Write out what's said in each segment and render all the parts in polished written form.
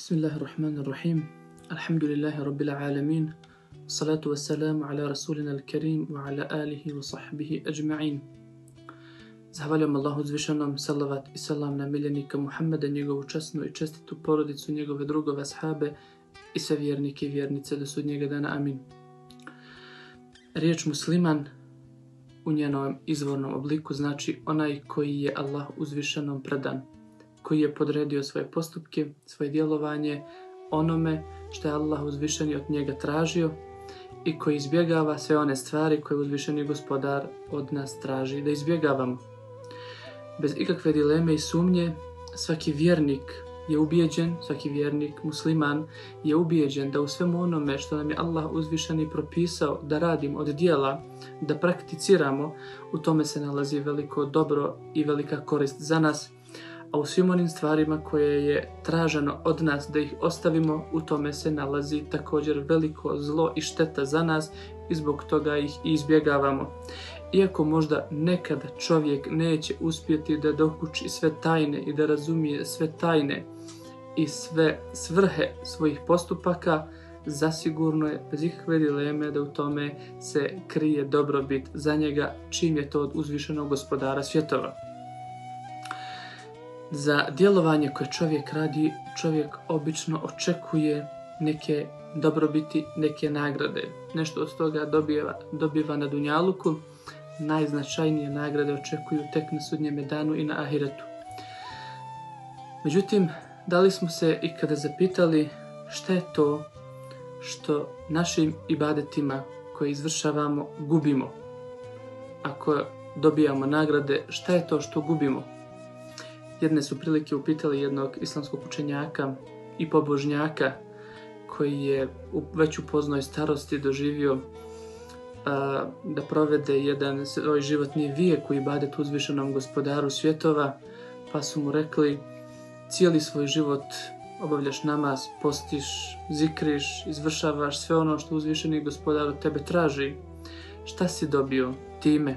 Bismillahirrahmanirrahim. Alhamdulillahi rabbil alamin. Salatu wassalamu ala rasulina al-karim wa ala alihi wa sahbihi ajma'in. Zahvaljujem Allahu uzvišenom, salavat i salam na miljenika Muhammeda, njegovu časnu i čestitu porodicu, njegove drugove ashabe i sve vjernike i vjernice do sudnjega dana. Amin. Riječ musliman u njenom izvornom obliku znači onaj koji je Allah uzvišenom predan, koji je podredio svoje postupke, svoje djelovanje onome što je Allah uzvišeni od njega tražio i koji izbjegava sve one stvari koje uzvišeni gospodar od nas traži da izbjegavamo. Bez ikakve dileme i sumnje, svaki vjernik je ubijeđen, svaki vjernik, musliman je ubijeđen da u svemu onome što nam je Allah uzvišeni propisao da radimo od djela, da prakticiramo, u tome se nalazi veliko dobro i velika korist za nas, a u svim onim stvarima koje je traženo od nas da ih ostavimo, u tome se nalazi također veliko zlo i šteta za nas i zbog toga ih izbjegavamo. Iako možda nekada čovjek neće uspjeti da dokuči sve tajne i da razumije sve tajne i sve svrhe svojih postupaka, zasigurno je bez ikakve dileme da u tome se krije dobrobit za njega, čim je to od uzvišenog gospodara svjetova. Za djelovanje koje čovjek radi, čovjek obično očekuje neke dobrobiti, neke nagrade. Nešto od toga dobiva na dunjaluku, najznačajnije nagrade očekuju tek na sudnjem danu i na ahiretu. Međutim, da li smo se ikada zapitali šta je to što našim ibadetima koje izvršavamo gubimo? Ako dobijamo nagrade, šta je to što gubimo? Jedne su prilike upitali jednog islamskog učenjaka i pobožnjaka koji je već u poznoj starosti doživio da provede jedan svoj životni vijek u ibadetu uzvišenom gospodaru svjetova, pa su mu rekli: cijeli svoj život obavljaš namaz, postiš, zikriš, izvršavaš sve ono što uzvišeni gospodar od tebe traži. Šta si dobio time?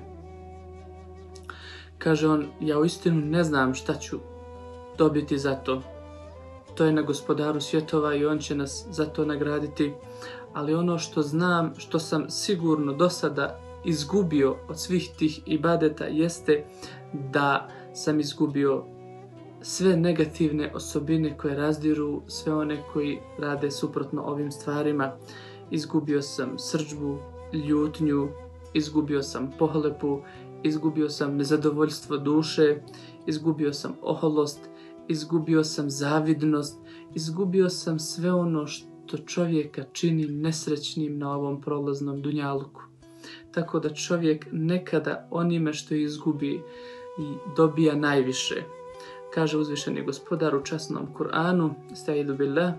Kaže on: ja uistinu ne znam šta ću dobiti za to. To je na gospodaru svjetova i on će nas za to nagraditi. Ali ono što znam, što sam sigurno do sada izgubio od svih tih ibadeta, jeste da sam izgubio sve negativne osobine koje razdiru sve one koji rade suprotno ovim stvarima. Izgubio sam srdžbu, ljutnju, izgubio sam pohlepu, izgubio sam nezadovoljstvo duše, izgubio sam oholost, izgubio sam zavidnost, izgubio sam sve ono što čovjeka čini nesrećnim na ovom prolaznom dunjaluku. Tako da čovjek nekada onime što izgubi dobija najviše. Kaže uzvišeni gospodar u časnom Kur'anu: Estaizu billah,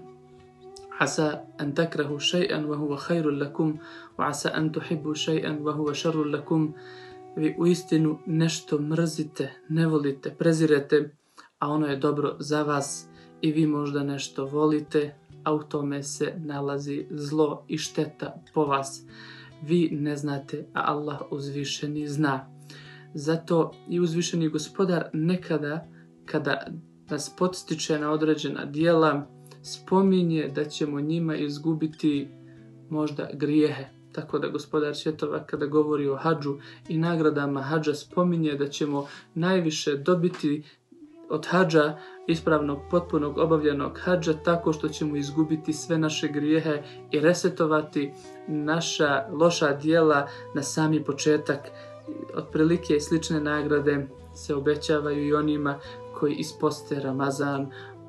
asa an takrahu shay'an wa huwa khairul lakum wa asa an tuhibbu shay'an wa huwa sharrul lakum. Vi uistinu nešto mrzite, ne volite, prezirete, a ono je dobro za vas, i vi možda nešto volite, a u tome se nalazi zlo i šteta po vas. Vi ne znate, a Allah uzvišeni zna. Zato i uzvišeni gospodar nekada, kada nas podstiče na određena djela, spominje da ćemo njima izgubiti možda grijehe. Tako da gospodar svjetova kada govori o hadžu i nagradama hadža spominje da ćemo najviše dobiti od hadža, ispravnog, potpunog, obavljenog hadža, tako što ćemo izgubiti sve naše grijehe i resetovati naša loša djela na sami početak. Otprilike slične nagrade se obećavaju i onima koji isposte Ramazan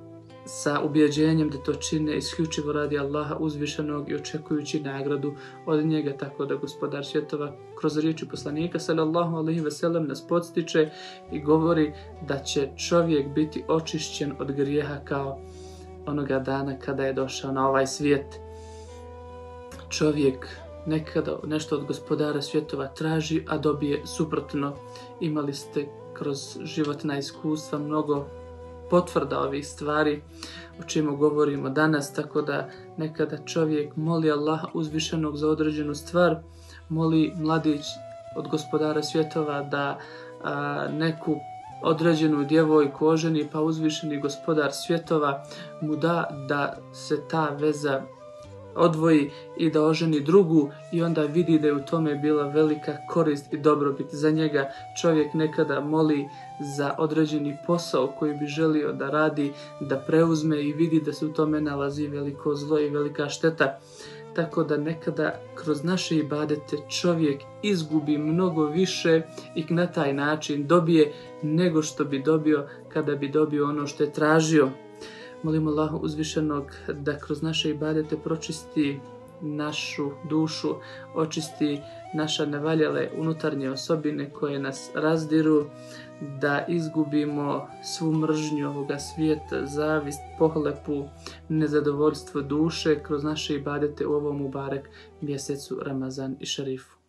sa ubjeđenjem da to čine isključivo radi Allaha uzvišenog i očekujući nagradu od njega. Tako da gospodar svjetova kroz riječi poslanika sallallahu alejhi ve sellem nas podstiče i govori da će čovjek biti očišćen od grijeha kao onoga dana kada je došao na ovaj svijet. Čovjek nekada nešto od gospodara svjetova traži, a dobije suprotno. Imali ste kroz životna iskustva mnogo potvrda ovih stvari o čemu govorimo danas, tako da nekada čovjek moli Allaha uzvišenog za određenu stvar, moli mladić od gospodara svjetova da neku određenu djevojku oženi, pa uzvišeni gospodar svjetova mu da se ta veza odvoji i da oženi drugu i onda vidi da je u tome bila velika korist i dobrobit za njega. Čovjek nekada moli za određeni posao koji bi želio da radi, da preuzme i vidi da se u tome nalazi veliko zlo i velika šteta. Tako da nekada kroz naše ibadete čovjek izgubi mnogo više i na taj način dobije nego što bi dobio kada bi dobio ono što je tražio. Molimo Allaha uzvišenog da kroz naše ibadete pročisti našu dušu, očisti naše nevaljale unutarnje osobine koje nas razdiru, da izgubimo svu mržnju ovoga svijeta, zavist, pohlepu, nezadovoljstvo duše kroz naše ibadete u ovom mubarek mjesecu Ramazan i Šarifu.